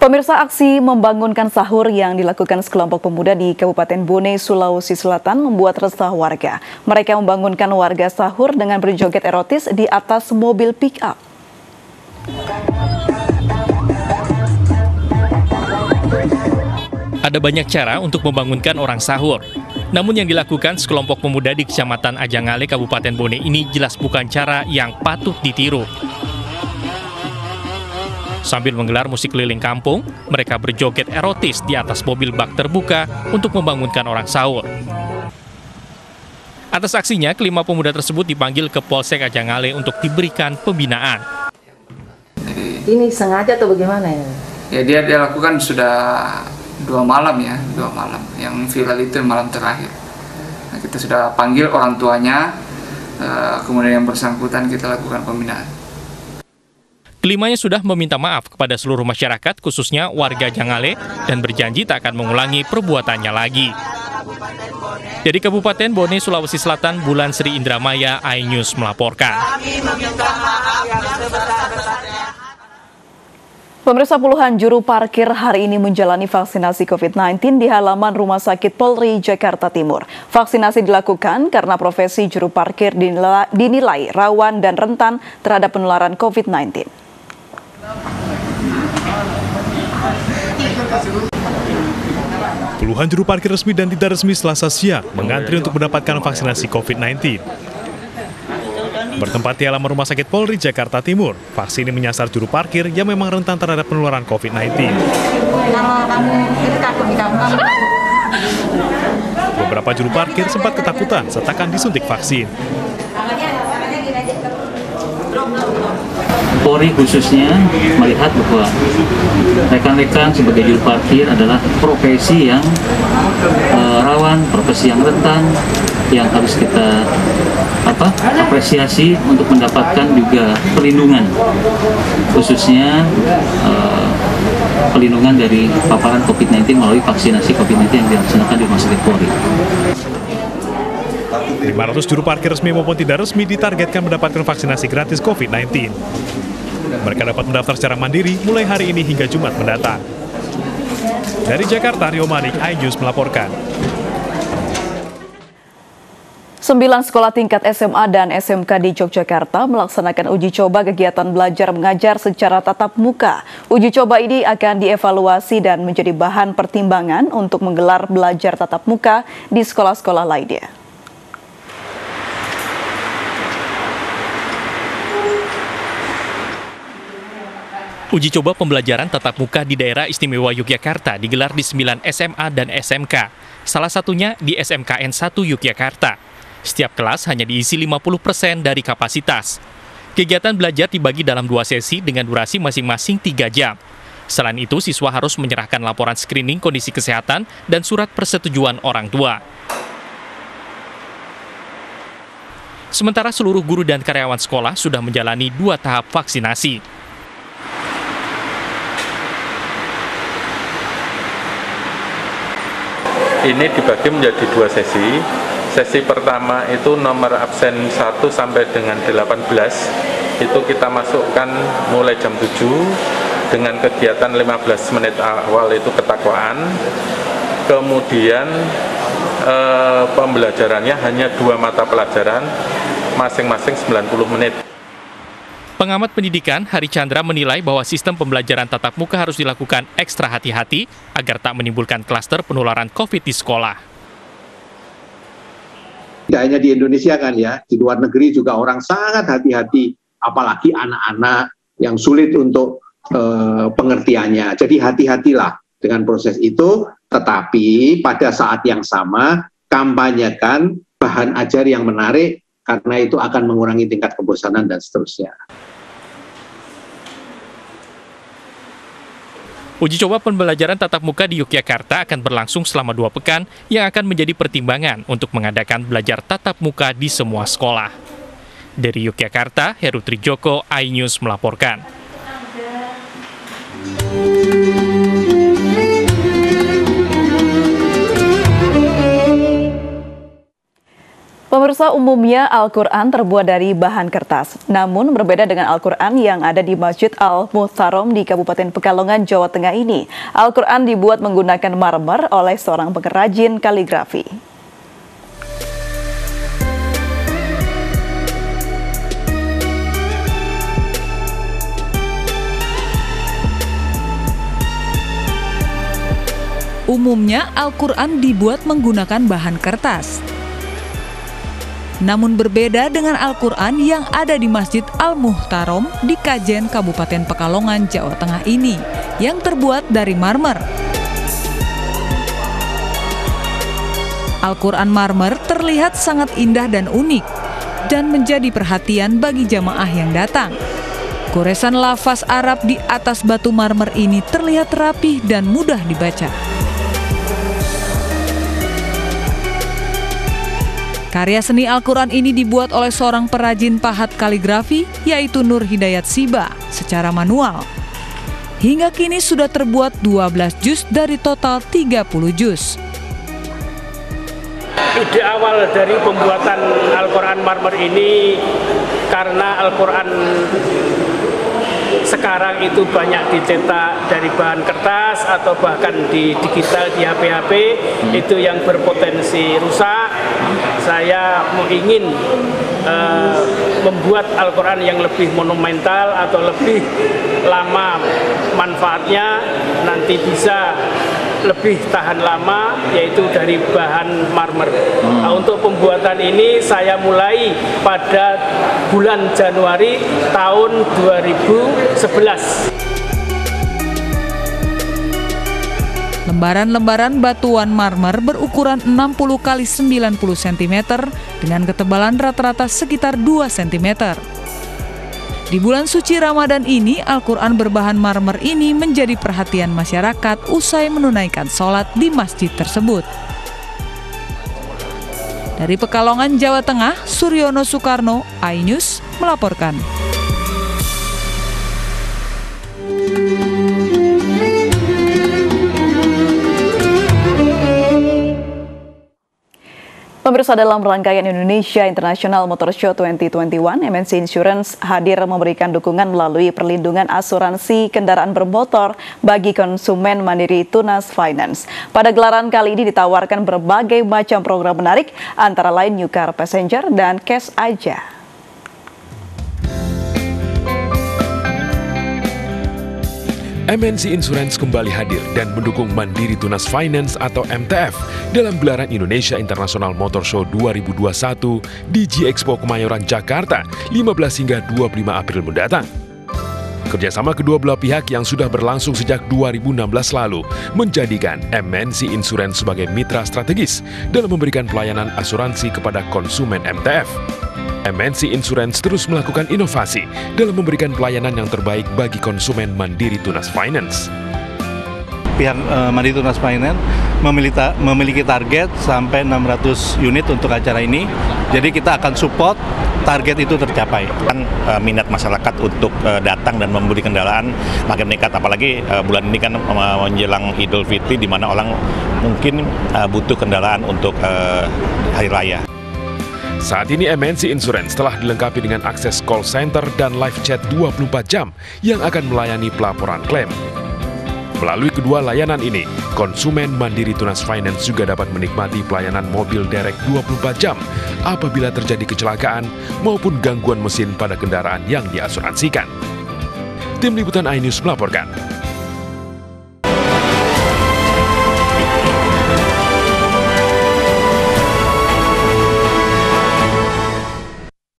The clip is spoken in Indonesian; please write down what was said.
Pemirsa, aksi membangunkan sahur yang dilakukan sekelompok pemuda di Kabupaten Bone, Sulawesi Selatan membuat resah warga. Mereka membangunkan warga sahur dengan berjoget erotis di atas mobil pick-up. Ada banyak cara untuk membangunkan orang sahur. Namun yang dilakukan sekelompok pemuda di Kecamatan Ajangale, Kabupaten Bone ini jelas bukan cara yang patut ditiru. Sambil menggelar musik keliling kampung, mereka berjoget erotis di atas mobil bak terbuka untuk membangunkan orang sahur. Atas aksinya, kelima pemuda tersebut dipanggil ke Polsek Ajangale untuk diberikan pembinaan. Ini sengaja atau bagaimana ya? Ya dia lakukan sudah 2 malam ya, 2 malam. Yang viral itu malam terakhir. Nah, kita sudah panggil orang tuanya, kemudian yang bersangkutan kita lakukan pembinaan. Kelimanya sudah meminta maaf kepada seluruh masyarakat, khususnya warga Jangale, dan berjanji tak akan mengulangi perbuatannya lagi. Dari Kabupaten Bone, Sulawesi Selatan, Bulan Sri Indramaya, iNews melaporkan. Pemirsa, puluhan juru parkir hari ini menjalani vaksinasi COVID-19 di halaman Rumah Sakit Polri, Jakarta Timur. Vaksinasi dilakukan karena profesi juru parkir dinilai rawan dan rentan terhadap penularan COVID-19. Puluhan juru parkir resmi dan tidak resmi Selasa siang mengantri untuk mendapatkan vaksinasi COVID-19. Bertempat di halaman Rumah Sakit Polri, Jakarta Timur, vaksin ini menyasar juru parkir yang memang rentan terhadap penularan COVID-19. Beberapa juru parkir sempat ketakutan setelah akan disuntik vaksin. Polri khususnya melihat bahwa rekan-rekan sebagai juru parkir adalah profesi yang rawan, profesi yang rentan, yang harus kita apresiasi untuk mendapatkan juga perlindungan, khususnya perlindungan dari paparan COVID-19 melalui vaksinasi COVID-19 yang dilaksanakan di Rumah Sakit Polri. 500 juru parkir resmi maupun tidak resmi ditargetkan mendapatkan vaksinasi gratis COVID-19. Mereka dapat mendaftar secara mandiri mulai hari ini hingga Jumat mendatang. Dari Jakarta, Rio Manik, iNews melaporkan. 9 sekolah tingkat SMA dan SMK di Yogyakarta melaksanakan uji coba kegiatan belajar mengajar secara tatap muka. Uji coba ini akan dievaluasi dan menjadi bahan pertimbangan untuk menggelar belajar tatap muka di sekolah-sekolah lainnya. Uji coba pembelajaran tatap muka di daerah istimewa Yogyakarta digelar di 9 SMA dan SMK, salah satunya di SMKN 1 Yogyakarta. Setiap kelas hanya diisi 50% dari kapasitas. Kegiatan belajar dibagi dalam 2 sesi dengan durasi masing-masing 3 jam. Selain itu, siswa harus menyerahkan laporan screening kondisi kesehatan dan surat persetujuan orang tua. Sementara seluruh guru dan karyawan sekolah sudah menjalani 2 tahap vaksinasi. Ini dibagi menjadi 2 sesi. Sesi pertama itu nomor absen 1 sampai dengan 18. Itu kita masukkan mulai jam 7 dengan kegiatan 15 menit awal itu ketakwaan. Kemudian pembelajarannya hanya 2 mata pelajaran, masing-masing 90 menit. Pengamat pendidikan Hari Chandra menilai bahwa sistem pembelajaran tatap muka harus dilakukan ekstra hati-hati agar tak menimbulkan klaster penularan COVID di sekolah. Tidak hanya di Indonesia kan ya, di luar negeri juga orang sangat hati-hati, apalagi anak-anak yang sulit untuk pengertiannya. Jadi hati-hatilah dengan proses itu, tetapi pada saat yang sama kampanyekan bahan ajar yang menarik, karena itu akan mengurangi tingkat kebosanan dan seterusnya. Uji coba pembelajaran tatap muka di Yogyakarta akan berlangsung selama 2 pekan yang akan menjadi pertimbangan untuk mengadakan belajar tatap muka di semua sekolah. Dari Yogyakarta, Heru Trijoko, iNews melaporkan. Pemirsa Pemirsa, umumnya Al-Quran terbuat dari bahan kertas. Namun berbeda dengan Al-Quran yang ada di Masjid Al-Muhtarom di Kabupaten Pekalongan, Jawa Tengah ini. Al-Quran dibuat menggunakan marmer oleh seorang pengrajin kaligrafi. Umumnya Al-Quran dibuat menggunakan bahan kertas. Namun berbeda dengan Al-Quran yang ada di Masjid Al-Muhtarom di Kajen, Kabupaten Pekalongan, Jawa Tengah ini, yang terbuat dari marmer. Al-Quran marmer terlihat sangat indah dan unik, dan menjadi perhatian bagi jamaah yang datang. Goresan lafaz Arab di atas batu marmer ini terlihat rapih dan mudah dibaca. Karya seni Al-Quran ini dibuat oleh seorang perajin pahat kaligrafi, yaitu Nur Hidayat Siba, secara manual. Hingga kini sudah terbuat 12 juz dari total 30 juz. Ide awal dari pembuatan Al-Quran marmer ini karena Al-Quran sekarang itu banyak dicetak dari bahan kertas atau bahkan di digital di HP-HP itu yang berpotensi rusak. Saya ingin membuat Al-Quran yang lebih monumental atau lebih lama manfaatnya, nanti bisa lebih tahan lama, yaitu dari bahan marmer. Nah, untuk pembuatan ini saya mulai pada bulan Januari tahun 2011. Lembaran-lembaran batuan marmer berukuran 60 x 90 cm dengan ketebalan rata-rata sekitar 2 cm. Di bulan suci Ramadan ini, Al-Quran berbahan marmer ini menjadi perhatian masyarakat usai menunaikan sholat di masjid tersebut. Dari Pekalongan, Jawa Tengah, Suryono Soekarno, iNews melaporkan. Pemirsa, dalam rangkaian Indonesia International Motor Show 2021, MNC Insurance hadir memberikan dukungan melalui perlindungan asuransi kendaraan bermotor bagi konsumen Mandiri Tunas Finance. Pada gelaran kali ini ditawarkan berbagai macam program menarik, antara lain New Car Passenger dan Cash Aja. MNC Insurance kembali hadir dan mendukung Mandiri Tunas Finance atau MTF dalam gelaran Indonesia International Motor Show 2021 di G-Expo Kemayoran, Jakarta, 15 hingga 25 April mendatang. Kerjasama kedua belah pihak yang sudah berlangsung sejak 2016 lalu menjadikan MNC Insurance sebagai mitra strategis dalam memberikan pelayanan asuransi kepada konsumen MTF. MNC Insurance terus melakukan inovasi dalam memberikan pelayanan yang terbaik bagi konsumen Mandiri Tunas Finance. Pihak Mandiri Tunas Finance memiliki target sampai 600 unit untuk acara ini. Jadi kita akan support target itu tercapai. Minat masyarakat untuk datang dan membeli kendaraan makin meningkat, apalagi bulan ini kan menjelang Idul Fitri di mana orang mungkin butuh kendaraan untuk hari raya. Saat ini MNC Insurance telah dilengkapi dengan akses call center dan live chat 24 jam yang akan melayani pelaporan klaim. Melalui kedua layanan ini, konsumen Mandiri Tunas Finance juga dapat menikmati pelayanan mobil derek 24 jam apabila terjadi kecelakaan maupun gangguan mesin pada kendaraan yang diasuransikan. Tim Liputan iNews melaporkan.